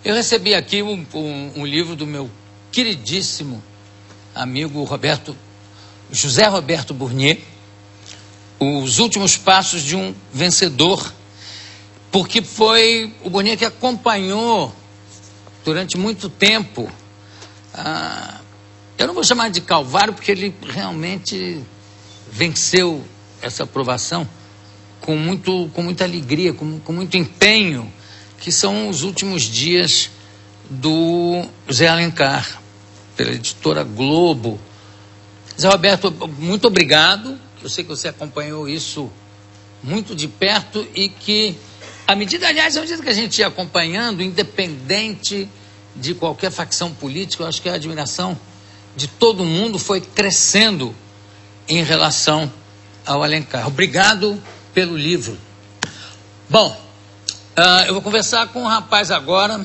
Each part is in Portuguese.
Eu recebi aqui um livro do meu queridíssimo amigo José Roberto Burnier, Os Últimos Passos de um Vencedor, porque foi o Burnier que acompanhou durante muito tempo, eu não vou chamar de calvário, porque ele realmente venceu essa aprovação com muita alegria, com muito empenho, que são os últimos dias do Zé Alencar, pela editora Globo. Zé Roberto, muito obrigado. Eu sei que você acompanhou isso muito de perto e que, à medida que a gente ia acompanhando, independente de qualquer facção política, eu acho que a admiração de todo mundo foi crescendo em relação ao Alencar. Obrigado pelo livro. Bom, eu vou conversar com um rapaz agora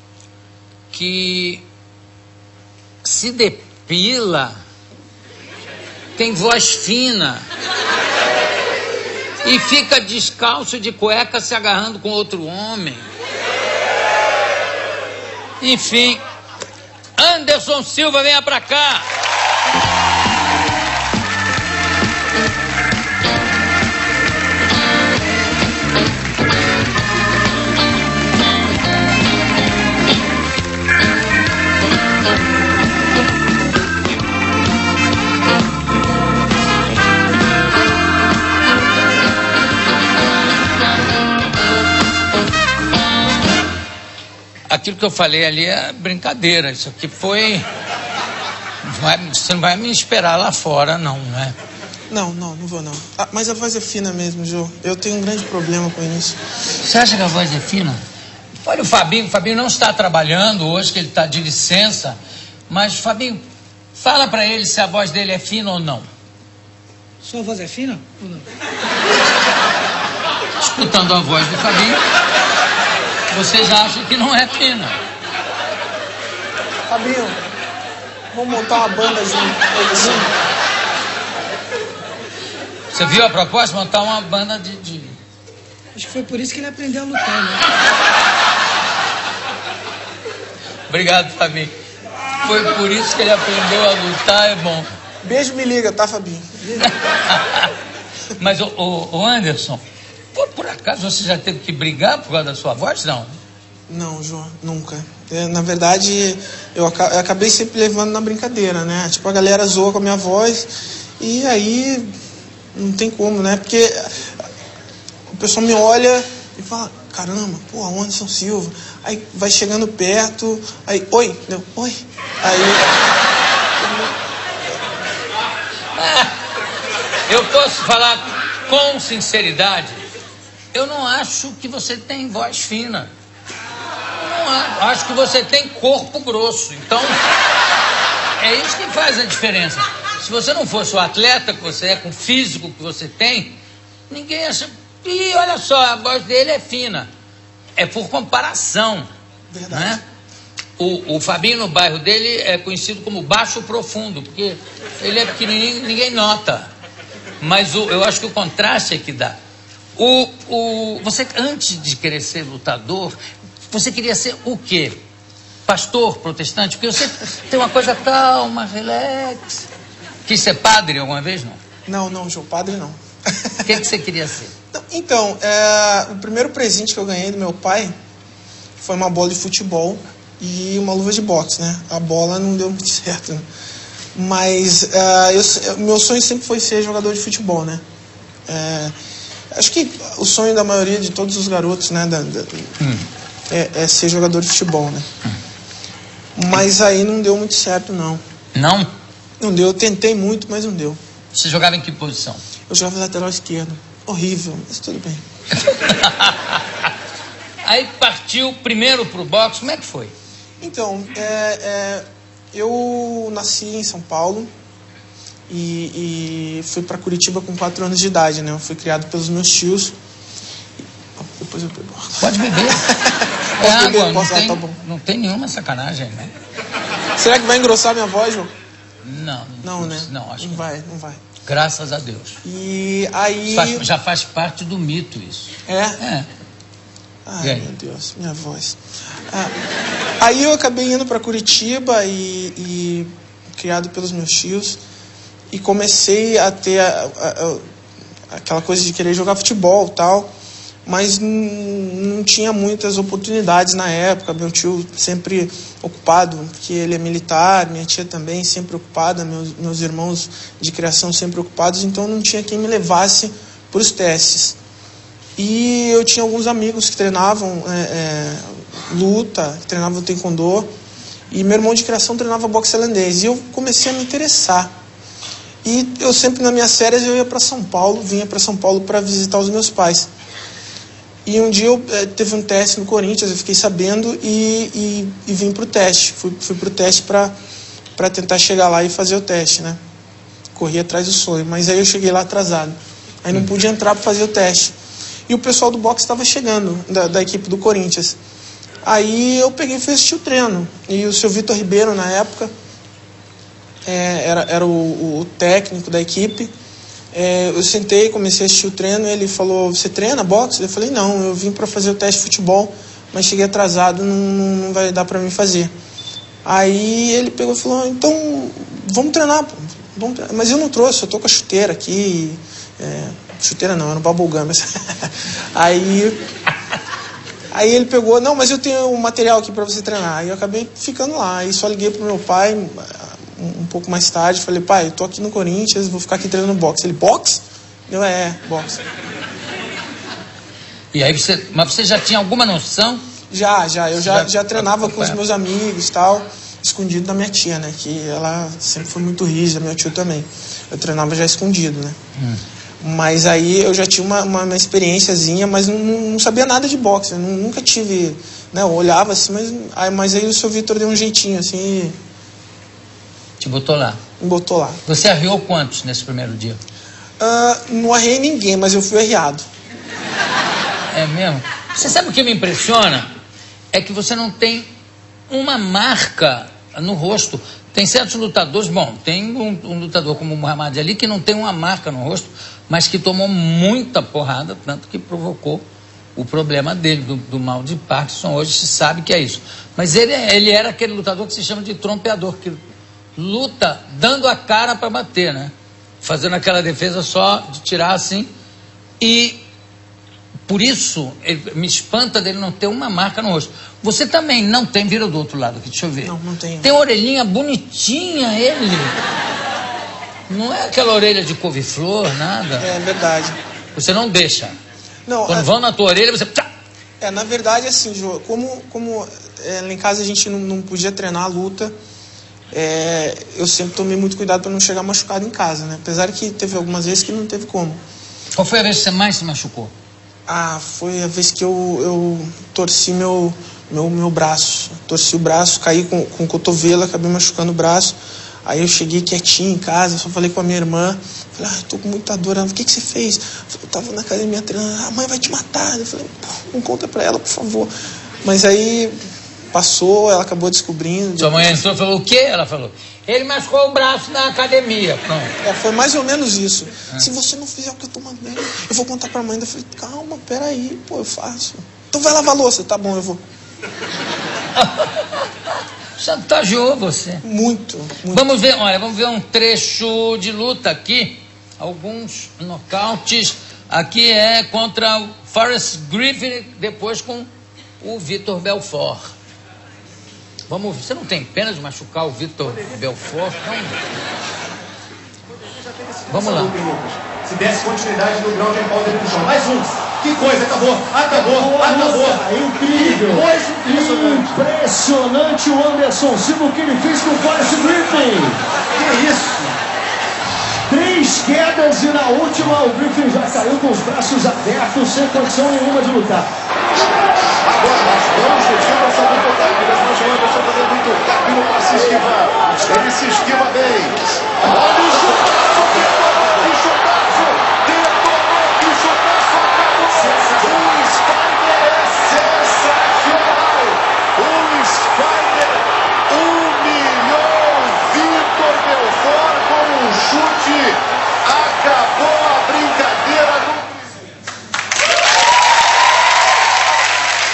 que se depila, tem voz fina e fica descalço de cueca se agarrando com outro homem. Enfim, Anderson Silva, venha pra cá. Aquilo que eu falei ali é brincadeira. Isso aqui foi... Você não vai me esperar lá fora, não, né? Não vou não. Mas a voz é fina mesmo, Jô. Eu tenho um grande problema com isso. Você acha que a voz é fina? Olha o Fabinho não está trabalhando hoje, que ele está de licença. Mas, Fabinho, fala pra ele se a voz dele é fina ou não. Sua voz é fina ou não? Escutando a voz do Fabinho, você já acha que não é fina. Fabinho, vamos montar uma banda junto. Você viu a proposta? Montar uma banda de... Acho que foi por isso que ele aprendeu a lutar, né? Obrigado, Fabinho. Foi por isso que ele aprendeu a lutar, é bom. Beijo, me liga, tá, Fabinho? Mas, o Anderson, por acaso você já teve que brigar por causa da sua voz, não? Não, João, nunca. Na verdade, eu acabei sempre levando na brincadeira, né? Tipo, a galera zoa com a minha voz e aí não tem como, né? Porque o pessoal me olha e fala, caramba, pô, Anderson Silva. Aí vai chegando perto, aí, oi, aí... Eu posso falar com sinceridade, eu não acho que você tem voz fina. Acho que você tem corpo grosso. Então, é isso que faz a diferença. Se você não fosse o atleta que você é, com o físico que você tem, ninguém acha... Ih, olha só, a voz dele é fina. É por comparação. Verdade. Né? O Fabinho, no bairro dele, é conhecido como baixo profundo, porque ele é pequenininho e ninguém nota. Mas eu acho que o contraste é que dá. Você, antes de querer ser lutador... Você queria ser o quê? Pastor protestante? Porque você tem uma coisa calma, relax. Quis ser padre alguma vez, não? Não, João, padre não. O que você queria ser? Então, o primeiro presente que eu ganhei do meu pai foi uma bola de futebol e uma luva de boxe, né? A bola não deu muito certo, né? Mas meu sonho sempre foi ser jogador de futebol, né? Acho que o sonho da maioria de todos os garotos, né? É ser jogador de futebol, né? Mas aí não deu muito certo, não. Não? Não deu, eu tentei muito, mas não deu. Você jogava em que posição? Eu jogava lateral esquerdo. Horrível, mas tudo bem. Aí partiu primeiro pro boxe, como é que foi? Então, eu nasci em São Paulo e fui para Curitiba com 4 anos de idade, né? Eu fui criado pelos meus tios. Depois eu bebo. Pode beber. Posso beber? Água, Tá bom. Não tem nenhuma sacanagem, né? Será que vai engrossar minha voz, João? Não, né? Não, acho que não vai. Graças a Deus. E aí... Já faz parte do mito isso. É? Ai, meu Deus, minha voz. Aí eu acabei indo para Curitiba e criado pelos meus tios, e comecei a ter aquela coisa de querer jogar futebol e tal, mas não tinha muitas oportunidades na época. Meu tio sempre ocupado, porque ele é militar, minha tia também sempre ocupada, meus irmãos de criação sempre ocupados, então não tinha quem me levasse para os testes. E eu tinha alguns amigos que treinavam luta, que treinavam taekwondo, e meu irmão de criação treinava boxe tailandês, e eu comecei a me interessar. E eu sempre, nas minhas férias, eu ia para São Paulo, vinha para São Paulo para visitar os meus pais. E um dia teve um teste no Corinthians, eu fiquei sabendo e vim para o teste. Fui para o teste para tentar chegar lá e fazer o teste, né? Corri atrás do sonho, mas aí eu cheguei lá atrasado. Aí não pude entrar para fazer o teste. E o pessoal do boxe estava chegando, da equipe do Corinthians. Aí eu peguei e fui assistir o treino. E o seu Vitor Ribeiro, na época, era o técnico da equipe. Eu sentei, comecei a assistir o treino, e ele falou: você treina boxe? Eu falei: não, eu vim para fazer o teste de futebol, mas cheguei atrasado, não vai dar para mim fazer. Aí ele pegou e falou: então vamos treinar, pô. Vamos treinar. Mas eu não trouxe, eu tô com a chuteira aqui. Chuteira não, era um bubblegum. Mas... aí ele pegou: não, mas eu tenho um material aqui para você treinar. Aí eu acabei ficando lá, aí só liguei pro meu pai um pouco mais tarde, falei: pai, eu tô aqui no Corinthians, vou ficar aqui treinando boxe. Ele: boxe? Eu: boxe. E aí mas você já tinha alguma noção? Eu já treinava com os meus amigos e tal, escondido da minha tia, né, que ela sempre foi muito rígida, meu tio também. Eu treinava já escondido, né. Mas aí eu já tinha uma experiênciazinha, mas não sabia nada de boxe, eu nunca tive, né, eu olhava assim, mas aí o seu Vitor deu um jeitinho assim. Te botou lá? Me botou lá. Você arriou quantos nesse primeiro dia? Não arriei ninguém, mas eu fui arriado. É mesmo? Você sabe o que me impressiona? É que você não tem uma marca no rosto. Tem certos lutadores, tem um lutador como o Muhammad Ali que não tem uma marca no rosto, mas que tomou muita porrada, tanto que provocou o problema dele, do mal de Parkinson. Hoje se sabe que é isso. Mas ele era aquele lutador que se chama de trompeador, que luta dando a cara para bater, né? Fazendo aquela defesa só de tirar assim. E por isso me espanta dele não ter uma marca no rosto. Você também não tem, vira do outro lado aqui, deixa eu ver. Não tenho. Tem orelhinha bonitinha ele. Não é aquela orelha de couve-flor, nada. É verdade. Você não deixa. Não, quando vão na tua orelha, você... na verdade, assim, Jô, como lá em casa a gente não podia treinar a luta, eu sempre tomei muito cuidado para não chegar machucado em casa, né? Apesar que teve algumas vezes que não teve como. Qual foi a vez que você mais se machucou? Foi a vez que eu torci meu braço. Torci o braço, caí com o cotovelo, acabei machucando o braço. Aí eu cheguei quietinho em casa, só falei com a minha irmã. Falei: tô com muita dor. Ela: o que você fez? Eu tava na academia treinando. A mãe vai te matar. Eu falei: não conta pra ela, por favor. Mas aí passou, ela acabou descobrindo. Sua mãe entrou e falou: o quê? Ela falou: ele machucou o braço na academia. Pronto. Foi mais ou menos isso. Se você não fizer o que eu tô mandando, eu vou contar pra mãe. Eu falei: calma, peraí, eu faço. Então vai lavar a louça. Tá bom, eu vou. Chantageou você. Muito. Vamos ver um trecho de luta aqui. Alguns nocautes. Aqui é contra o Forrest Griffin, depois com o Vitor Belfort. Vamos ver. Você não tem pena de machucar o Vitor Belfort? Não. Vamos lá. Se desse continuidade no ground and pound no chão. Mais um. Que coisa, acabou. Incrível. Impressionante o Anderson Silva, o que ele fez com o Forrest Griffin. Que isso? 3 quedas e na última o Griffin já caiu com os braços abertos, sem condição nenhuma de lutar. Agora nós vamos discutir essa luta técnica, mas o Anderson fazendo muito rápido para se esquivar. Ele se esquiva bem. Olha o chutaço, que chutaço! Detonou, que chutaço! O Spider é sensacional! O Spider humilhou Vitor Belfort com um chute. Acabou a brincadeira no...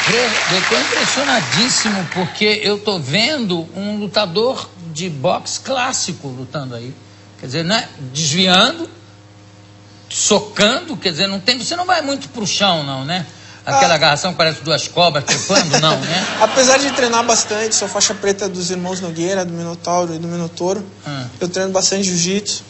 Eu estou impressionadíssimo porque eu estou vendo um lutador de boxe clássico lutando aí. Quer dizer, né? Desviando, socando, quer dizer, você não vai muito pro chão, não, né? Aquela agarração que parece duas cobras trepando, não, né? Apesar de treinar bastante, sou faixa preta dos irmãos Nogueira, do Minotauro e do Minotouro. Eu treino bastante jiu-jitsu,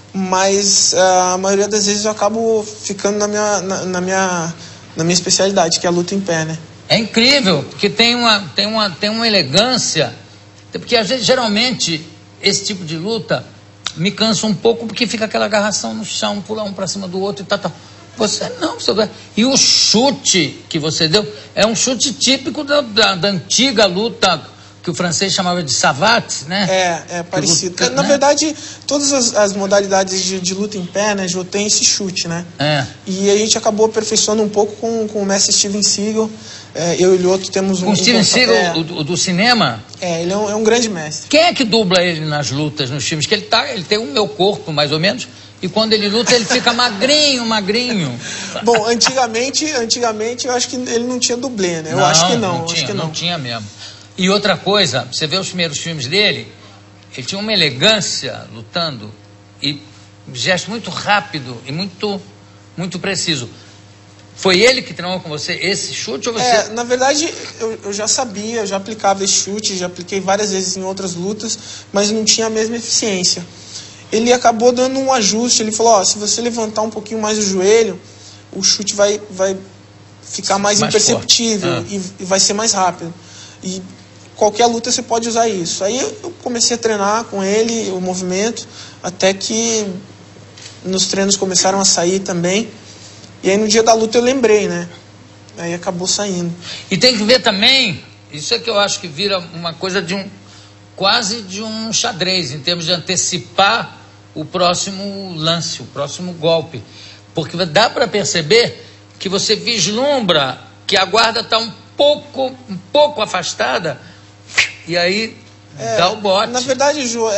mas a maioria das vezes eu acabo ficando na minha especialidade, que é a luta em pé, né? É incrível, porque tem uma elegância, porque às vezes, geralmente, esse tipo de luta me cansa um pouco, porque fica aquela agarração no chão, pular um pra cima do outro e tal. Você não, e o chute que você deu é um chute típico da antiga luta que o francês chamava de savate, né? É parecido. Na verdade, todas as modalidades de luta em pé, né, tem esse chute, né? E a gente acabou aperfeiçoando um pouco com o mestre Steven Seagal. Eu e o Lyoto temos um... O Steven Seagal, o do cinema? Ele é um grande mestre. Quem é que dubla ele nas lutas, nos filmes? Que ele tem o meu corpo, mais ou menos, e quando ele luta ele fica magrinho. Bom, antigamente eu acho que ele não tinha dublê, né? Eu acho que não. Não tinha mesmo. E outra coisa, você vê os primeiros filmes dele, ele tinha uma elegância lutando e um gesto muito rápido e muito, muito preciso. Foi ele que treinou com você esse chute ou você... Na verdade, eu já sabia, eu já aplicava esse chute, já apliquei várias vezes em outras lutas, mas não tinha a mesma eficiência. Ele acabou dando um ajuste, ele falou, se você levantar um pouquinho mais o joelho, o chute vai ficar mais imperceptível e vai ser mais rápido. E qualquer luta você pode usar isso. Aí eu comecei a treinar com ele, o movimento, até que nos treinos começaram a sair também. E aí no dia da luta eu lembrei, né? Aí acabou saindo. E tem que ver também, isso é que eu acho que vira uma coisa quase de um xadrez, em termos de antecipar o próximo lance, o próximo golpe. Porque dá para perceber que você vislumbra que a guarda está um pouco afastada e aí dá o bote. Na verdade, Ju,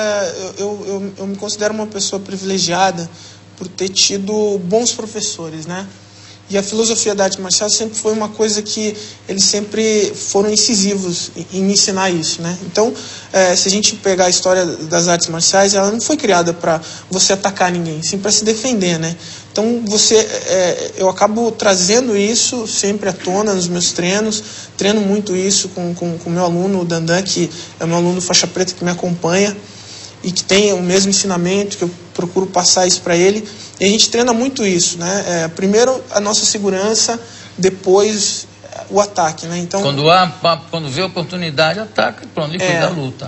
eu me considero uma pessoa privilegiada por ter tido bons professores, né? E a filosofia da arte marcial sempre foi uma coisa que eles sempre foram incisivos em me ensinar isso, né? Então, se a gente pegar a história das artes marciais, ela não foi criada para você atacar ninguém, sim para se defender, né? Então, eu acabo trazendo isso sempre à tona nos meus treinos, treino muito isso com o meu aluno, o Dandan, que é meu aluno faixa preta que me acompanha e que tem o mesmo ensinamento, que eu procuro passar isso para ele. E a gente treina muito isso, né? Primeiro a nossa segurança, depois o ataque, né? Então, quando vê a oportunidade, ataca e pronto, liquida a luta.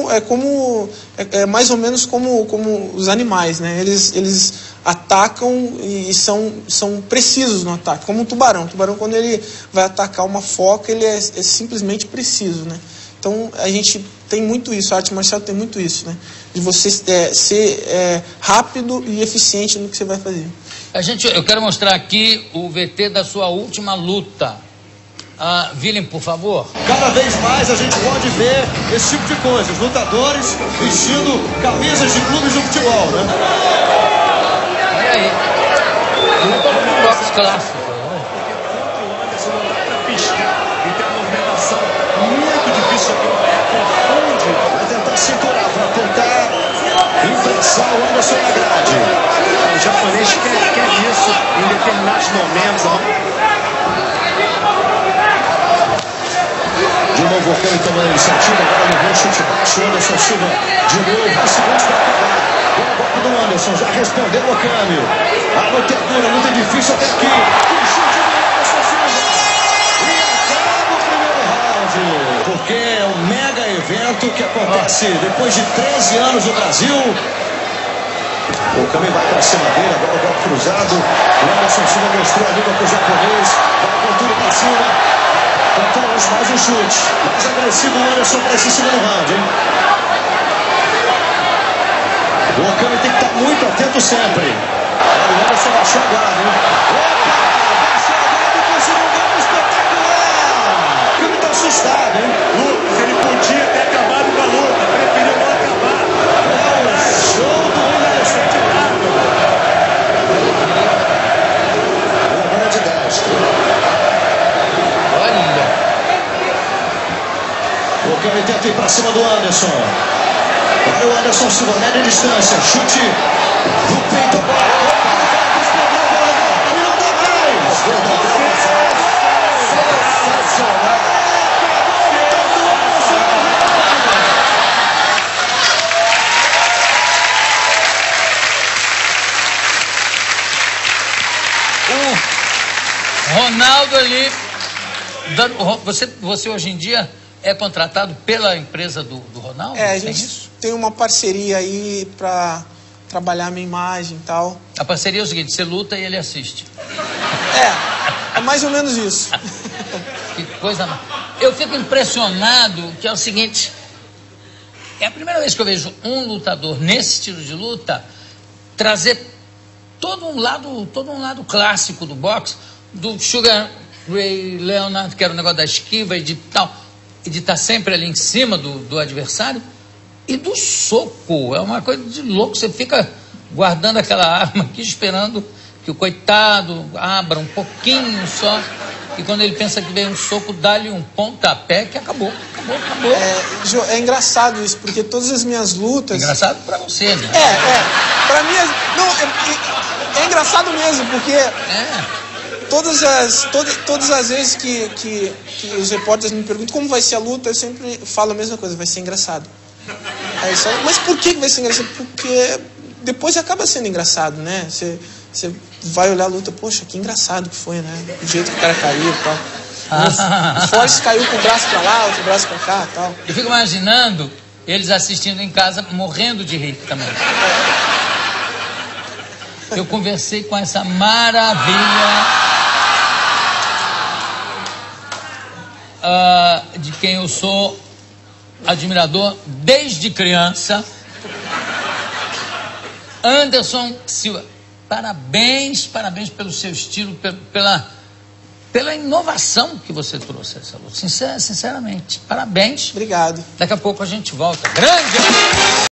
É mais ou menos como os animais, né? Eles atacam e são precisos no ataque, como um tubarão. O tubarão, quando ele vai atacar uma foca, ele é simplesmente preciso, né? Então, a gente tem muito isso, a arte marcial tem muito isso, né? De você ser rápido e eficiente no que você vai fazer. Eu quero mostrar aqui o VT da sua última luta. Willem, por favor. Cada vez mais a gente pode ver esse tipo de coisa, os lutadores vestindo camisas de clubes de futebol, né? Olha aí. Boxe clássico. Vai tentar segurar, vai tentar imprensar o Anderson na grade. O japonês quer isso em determinados momentos. De novo o Volcano tomando a iniciativa, agora levou um chute baixo, o Anderson Silva de novo, 2 segundos para acabar. Boa golpe do Anderson, já respondeu o câmbio. A luta é dura, a luta é difícil até aqui. O chute do Anderson Silva. E acaba o primeiro round. Porque é um mega evento que acontece depois de 13 anos no Brasil. O Kami vai para cima dele, agora o golpe cruzado. O Anderson Silva mostrou a língua para o japonês. Vai com tudo para cima. Então, mais um chute. Mais agressivo o Anderson para esse segundo round, hein? O Kami tem que estar muito atento sempre. O Anderson baixou a guarda, hein? Opa! Baixou a guarda e conseguiu um golpe espetacular! O Kami está assustado, hein? Lucas, ele podia ter acabado com a luta, preferiu não acabar. É o show do Anderson. Boa bola de destro. Olha. cima do Anderson. Olha o Anderson Silva, média distância, chute no peito, a bola. O Ronaldo ali, você hoje em dia é contratado pela empresa do Ronaldo? A gente tem uma parceria aí pra trabalhar a minha imagem e tal. A parceria é o seguinte, você luta e ele assiste. É mais ou menos isso. Que coisa... Eu fico impressionado que é o seguinte, é a primeira vez que eu vejo um lutador nesse estilo de luta trazer todo um lado clássico do boxe, do Sugar Ray Leonard, que era o negócio da esquiva e de tal, e de estar sempre ali em cima do adversário, e do soco. É uma coisa de louco, você fica guardando aquela arma aqui, esperando que o coitado abra um pouquinho só, e quando ele pensa que vem um soco, dá-lhe um pontapé que acabou. É engraçado isso, porque todas as minhas lutas... Engraçado pra você, né? Pra mim... É engraçado mesmo, porque... Todas as vezes que os repórteres me perguntam como vai ser a luta, eu sempre falo a mesma coisa, vai ser engraçado. Aí só, mas por que vai ser engraçado? Porque depois acaba sendo engraçado, né? Você vai olhar a luta, poxa, que engraçado que foi, né? O jeito que o cara caiu e tal. O Forrest caiu com o braço pra lá, outro braço pra cá e tal. Eu fico imaginando eles assistindo em casa, morrendo de rir também. Eu conversei com essa maravilha... de quem eu sou admirador desde criança, Anderson Silva. Parabéns pelo seu estilo, pela inovação que você trouxe essa luta. Sinceramente, parabéns. Obrigado. Daqui a pouco a gente volta. Grande!